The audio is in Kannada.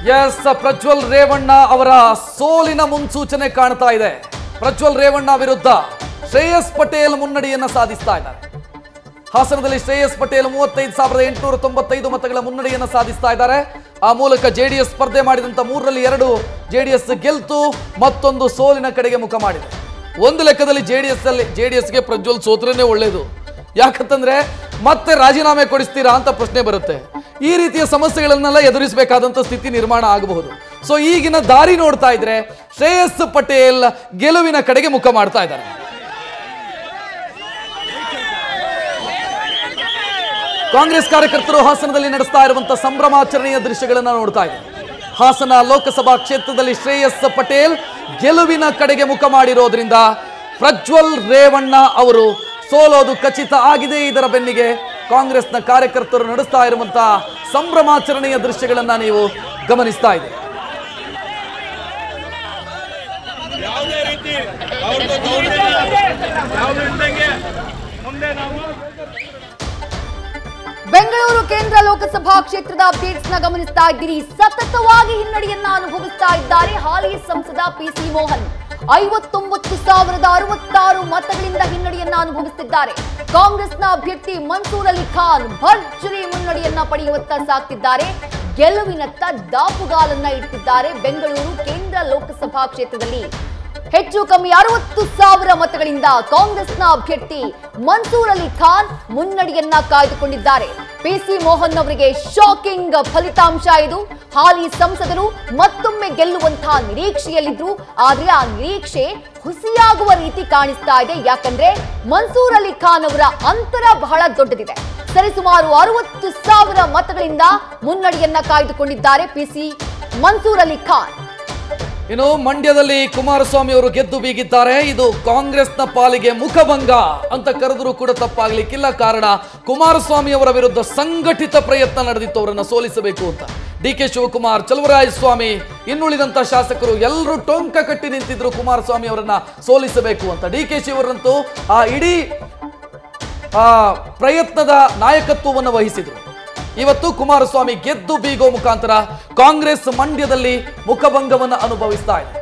ಎಸ್, ಪ್ರಜ್ವಲ್ ರೇವಣ್ಣ ಅವರ ಸೋಲಿನ ಮುನ್ಸೂಚನೆ ಕಾಣ್ತಾ ಇದೆ. ಪ್ರಜ್ವಲ್ ರೇವಣ್ಣ ವಿರುದ್ಧ ಶ್ರೇಯಸ್ ಪಟೇಲ್ ಮುನ್ನಡೆಯನ್ನ ಸಾಧಿಸ್ತಾ ಇದ್ದಾರೆ. ಹಾಸನದಲ್ಲಿ ಶ್ರೇಯಸ್ ಪಟೇಲ್ 35,895 ಮತಗಳ ಮುನ್ನಡೆಯನ್ನ ಸಾಧಿಸ್ತಾ ಇದ್ದಾರೆ. ಆ ಮೂಲಕ ಜೆಡಿಎಸ್ ಸ್ಪರ್ಧೆ ಮಾಡಿದಂತ 3ರಲ್ಲಿ 2 ಜೆಡಿಎಸ್ ಗೆಲ್ತು, ಮತ್ತೊಂದು ಸೋಲಿನ ಕಡೆಗೆ ಮುಖ ಮಾಡಿದೆ. ಒಂದು ಲೆಕ್ಕದಲ್ಲಿ ಜೆಡಿಎಸ್ಗೆ ಪ್ರಜ್ವಲ್ ಸೋತ್ರನೇ ಒಳ್ಳೇದು. ಯಾಕಂತಂದ್ರೆ ಮತ್ತೆ ರಾಜೀನಾಮೆ ಕೊಡಿಸ್ತೀರಾ ಅಂತ ಪ್ರಶ್ನೆ ಬರುತ್ತೆ. ಈ ರೀತಿಯ ಸಮಸ್ಯೆಗಳನ್ನೆಲ್ಲ ಎದುರಿಸಬೇಕಾದಂತ ಸ್ಥಿತಿ ನಿರ್ಮಾಣ ಆಗಬಹುದು. ಸೊ ಈಗಿನ ದಾರಿ ನೋಡ್ತಾ ಇದ್ರೆ ಶ್ರೇಯಸ್ ಪಟೇಲ್ ಗೆಲುವಿನ ಕಡೆಗೆ ಮುಖ ಮಾಡ್ತಾ ಇದ್ದಾರೆ. ಕಾಂಗ್ರೆಸ್ ಕಾರ್ಯಕರ್ತರು ಹಾಸನದಲ್ಲಿ ನಡೆಸ್ತಾ ಇರುವಂತಹ ಸಂಭ್ರಮಾಚರಣೆಯ ದೃಶ್ಯಗಳನ್ನ ನೋಡ್ತಾ ಇದ್ದಾರೆ. ಹಾಸನ ಲೋಕಸಭಾ ಕ್ಷೇತ್ರದಲ್ಲಿ ಶ್ರೇಯಸ್ ಪಟೇಲ್ ಗೆಲುವಿನ ಕಡೆಗೆ ಮುಖ ಮಾಡಿರೋದ್ರಿಂದ ಪ್ರಜ್ವಲ್ ರೇವಣ್ಣ ಅವರು ಸೋಲೋದು ಖಚಿತ ಆಗಿದೆ. ಇದರ ಬೆನ್ನಿಗೆ ಕಾಂಗ್ರೆಸ್ನ ಕಾರ್ಯಕರ್ತರು ನಡೆಸ್ತಾ ಇರುವಂತಹ ಸಂಭ್ರಮಾಚರಣೆಯ ದೃಶ್ಯಗಳನ್ನ ನೀವು ಗಮನಿಸ್ತಾ ಇದ್ದೀರಿ. ಬೆಂಗಳೂರು ಕೇಂದ್ರ ಲೋಕಸಭಾ ಕ್ಷೇತ್ರದ ಅಪ್ಡೇಟ್ಸ್ ಗಮನಿಸ್ತಾ ಇದ್ದೀರಿ. ಸತತವಾಗಿ ಹಿನ್ನಡೆಯನ್ನ ಅನುಭವಿಸ್ತಾ ಇದ್ದಾರೆ ಹಾಲಿ ಸಂಸದ ಪಿಸಿ ಮೋಹನ್. 59,066 ಮತಗಳಿಂದ ಹಿನ್ನಡೆಯನ್ನ ಅನುಭವಿಸುತ್ತಿದ್ದಾರೆ. ಕಾಂಗ್ರೆಸ್ನ ಅಭ್ಯರ್ಥಿ ಮನ್ಸೂರ್ ಅಲಿ ಖಾನ್ ಭರ್ಜರಿ ಮುನ್ನಡೆಯನ್ನ ಪಡೆಯುವತ್ತ ಸಾಗ್ತಿದ್ದಾರೆ. ಗೆಲುವಿನತ್ತ ದಾಪುಗಾಲನ್ನ ಇಡ್ತಿದ್ದಾರೆ. ಬೆಂಗಳೂರು ಕೇಂದ್ರ ಲೋಕಸಭಾ ಕ್ಷೇತ್ರದಲ್ಲಿ ಹೆಚ್ಚು ಕಮ್ಮಿ 60,000 ಮತಗಳಿಂದ ಕಾಂಗ್ರೆಸ್ನ ಅಭ್ಯರ್ಥಿ ಮನ್ಸೂರ್ ಅಲಿ ಖಾನ್ ಮುನ್ನಡೆಯನ್ನ ಕಾಯ್ದುಕೊಂಡಿದ್ದಾರೆ. ಪಿಸಿ ಮೋಹನ್ ಅವರಿಗೆ ಶಾಕಿಂಗ್ ಫಲಿತಾಂಶ ಇದು. ಹಾಲಿ ಸಂಸದರು ಮತ್ತೊಮ್ಮೆ ಗೆಲ್ಲುವಂತಹ ನಿರೀಕ್ಷೆಯಲ್ಲಿದ್ರು. ಆದ್ರೆ ಆ ನಿರೀಕ್ಷೆ ಹುಸಿಯಾಗುವ ರೀತಿ ಕಾಣಿಸ್ತಾ ಇದೆ. ಯಾಕಂದ್ರೆ ಮನ್ಸೂರ್ ಅಲಿ ಖಾನ್ ಅವರ ಅಂತರ ಬಹಳ ದೊಡ್ಡದಿದೆ. ಸರಿಸುಮಾರು 60,000 ಮತಗಳಿಂದ ಮುನ್ನಡೆಯನ್ನ ಕಾಯ್ದುಕೊಂಡಿದ್ದಾರೆ ಪಿಸಿ ಮನ್ಸೂರ್ ಅಲಿ ಖಾನ್. ಇನ್ನು ಮಂಡ್ಯದಲ್ಲಿ ಕುಮಾರಸ್ವಾಮಿ ಅವರು ಗೆದ್ದು ಬೀಗಿದ್ದಾರೆ. ಇದು ಕಾಂಗ್ರೆಸ್ನ ಪಾಲಿಗೆ ಮುಖಭಂಗ ಅಂತ ಕರೆದರೂ ಕೂಡ ತಪ್ಪಾಗ್ಲಿಕ್ಕಿಲ್ಲ. ಕಾರಣ ಕುಮಾರಸ್ವಾಮಿ ಅವರ ವಿರುದ್ಧ ಸಂಘಟಿತ ಪ್ರಯತ್ನ ನಡೆದಿತ್ತು ಅವರನ್ನ ಸೋಲಿಸಬೇಕು ಅಂತ. ಡಿಕೆ ಶಿವಕುಮಾರ್, ಚಲುವರಾಯಸ್ವಾಮಿ, ಇನ್ನುಳಿದಂತ ಶಾಸಕರು ಎಲ್ಲರೂ ಟೊಂಕ ಕಟ್ಟಿ ನಿಂತಿದ್ರು ಕುಮಾರಸ್ವಾಮಿ ಅವರನ್ನ ಸೋಲಿಸಬೇಕು ಅಂತ. ಡಿಕೆ ಶಿವರಂತೂ ಆ ಇಡೀ ಪ್ರಯತ್ನದ ನಾಯಕತ್ವವನ್ನು ವಹಿಸಿದ್ರು. ಇವತ್ತು ಕುಮಾರಸ್ವಾಮಿ ಗೆದ್ದು ಬೀಗೋ ಮುಖಾಂತರ ಕಾಂಗ್ರೆಸ್ ಮಂಡ್ಯದಲ್ಲಿ ಮುಖಭಂಗವನ್ನು ಅನುಭವಿಸ್ತಾ ಇದೆ.